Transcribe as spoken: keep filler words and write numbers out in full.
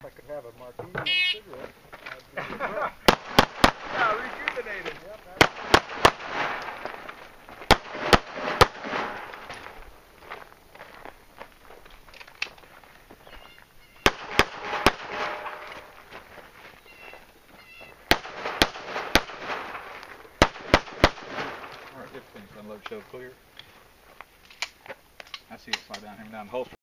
I could have a martini and a cigarette. I'd be drunk. Yeah, rejuvenated. Yep, that's Alright, fifteen unload show clear. I see it slide down him down the holster.